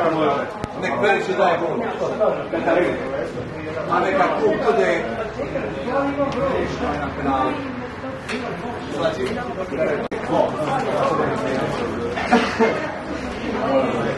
nek previše daje bol. A neka klub bude na penalu. Znači,